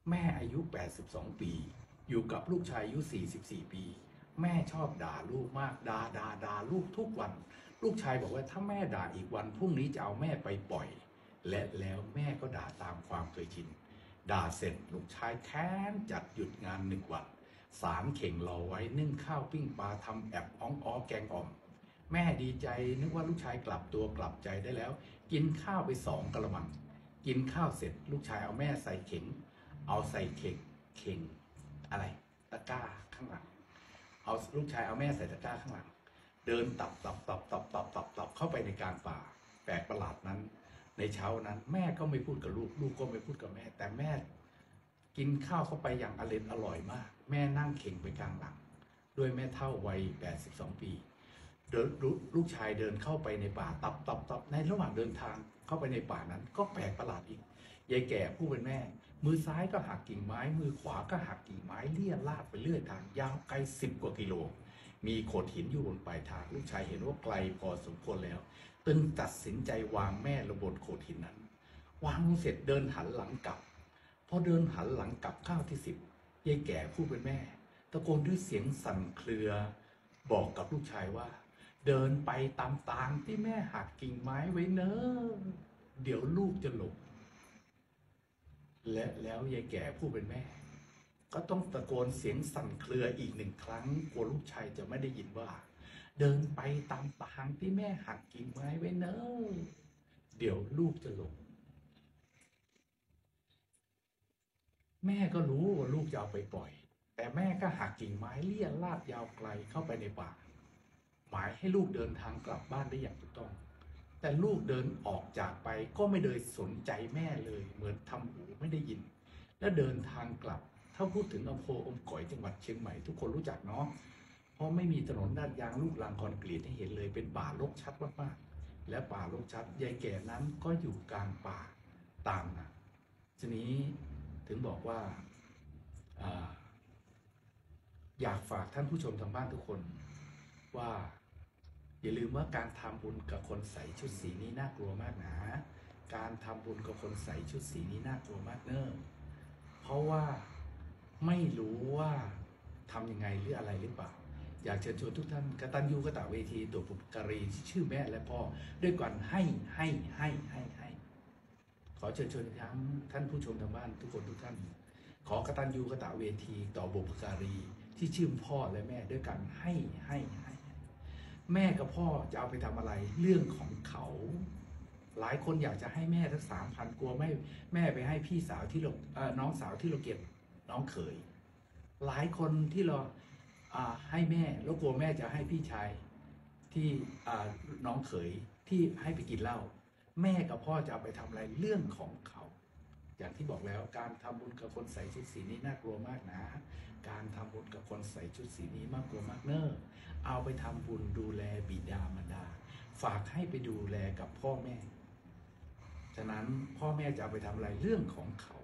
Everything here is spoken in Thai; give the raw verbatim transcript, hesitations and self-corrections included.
แม่อายุแปดสิบสองปีอยู่กับลูกชายอายุสี่สิบสี่ปีแม่ชอบด่าลูกมากด่าด่าด่าลูกทุกวันลูกชายบอกว่าถ้าแม่ด่าอีกวันพรุ่งนี้จะเอาแม่ไปปล่อยและแล้วแม่ก็ด่าตามความเคยชินด่าเสร็จลูกชายแค้นจัดหยุดงานหนึ่งวันสามเข่งรอไว้นึ่งข้าวปิ้งปลาทำแอบอ้องอ้อแกงอ่อมแม่ดีใจนึกว่าลูกชายกลับตัวกลับใจได้แล้วกินข้าวไปสองกะละมังกินข้าวเสร็จลูกชายเอาแม่ใส่เข่งเอาใส่เข่งเข่งอะไรตะกร้าข้างหลังเอาลูกชายเอาแม่ใส่ตะกร้าข้างหลังเดินตับตับตับตับตับตับตับเข้าไปในกลางป่าแปลกประหลาดนั้นในเช้านั้นแม่ก็ไม่พูดกับลูกลูกก็ไม่พูดกับแม่แต่แม่กินข้าวเข้าไปอย่างอร่อยอร่อยมากแม่นั่งเข่งไปกลางหลังด้วยแม่เฒ่าวัยแปดสิบสองปีเดินลูกชายเดินเข้าไปในป่าตับตับตับในระหว่างเดินทางเข้าไปในป่านั้นก็แปลกประหลาดอีกยายแก่ผู้เป็นแม่มือซ้ายก็หักกิ่งไม้มือขวาก็หักกิ่งไม้เลี่ยลาดไปเรื่อยทางยาวไกลสิบกว่ากิโลมีโขดหินอยู่บนปลายทางลูกชายเห็นว่าไกลพอสมควรแล้วจึงตัดสินใจวางแม่ลงบนโขดหินนั้นวางเสร็จเดินหันหลังกลับพอเดินหันหลังกลับข้าวที่สิบยายแก่ผู้เป็นแม่ตะโกนด้วยเสียงสั่นเครือบอกกับลูกชายว่าเดินไปตามทางที่แม่หักกิ่งไม้ไว้เนอะเดี๋ยวลูกจะหลงและแล้วยายแก่ผู้เป็นแม่ก็ต้องตะโกนเสียงสั่นเครืออีกหนึ่งครั้งกลัวลูกชายจะไม่ได้ยินว่าเดินไปตามทางที่แม่หักกิ่งไม้ไว้เนอะเดี๋ยวลูกจะหลงแม่ก็รู้ว่าลูกจะเอาไปปล่อยแต่แม่ก็หักกิ่งไม้เลี่ยลาดยาวไกลเข้าไปในป่าหมายให้ลูกเดินทางกลับบ้านได้อย่างถูกต้องแต่ลูกเดินออกจากไปก็ไม่ได้สนใจแม่เลยเหมือนทำหูไม่ได้ยินและเดินทางกลับถ้าพูดถึงอำเภออมก๋อยจังหวัดเชียงใหม่ทุกคนรู้จักเนาะเพราะไม่มีถนนด้านยางลูกรังคอนกรีตให้เห็นเลยเป็นป่ารกชัดมากๆและป่ารกชัดยายแก่นั้นก็อยู่กลางป่าตามนะทีนี้ถึงบอกว่าอยากฝากท่านผู้ชมทางบ้านทุกคนว่าอย่าลืมว่าการทำบุญกับคนใส่ชุดสีนี้น่ากลัวมากนะการทำบุญกับคนใส่ชุดสีนี้น่ากลัวมากเนอะเพราะว่าไม่รู้ว่าทำยังไงหรืออะไรหรือเปล่าอยากเชิญชวนทุกท่านกตัญญูกตเวทีตัวบุพการีที่ชื่อแม่และพ่อด้วยกันให้ให้ให้ให้ให้ขอเชิญชวนทั้งท่านผู้ชมทางบ้านทุกคนทุกท่านขอกตัญญูกตเวทีต่อบุพการีที่ชื่อพ่อและแม่ด้วยกันให้ให้ให้แม่กับพ่อจะเอาไปทำอะไรเรื่องของเขาหลายคนอยากจะให้แม่ทั้งสามพันกลัวไม่แม่ไปให้พี่สาวที่เราน้องสาวที่เราเก็บน้องเขยหลายคนที่เราให้แม่แล้วกลัวแม่จะให้พี่ชายที่น้องเขยที่ให้ไปกินเหล้าแม่กับพ่อจะเอาไปทำอะไรเรื่องของเขาอย่างที่บอกแล้วการทำบุญกับคนใส่ชุดสีนี้น่ากลัวมากนะการทำบุญกับคนใส่ชุดสีนี้มากกลัวมากเนอะเอาไปทำบุญดูแลบิดามารดาฝากให้ไปดูแลกับพ่อแม่ฉะนั้นพ่อแม่จะเอาไปทำอะไรเรื่องของเขา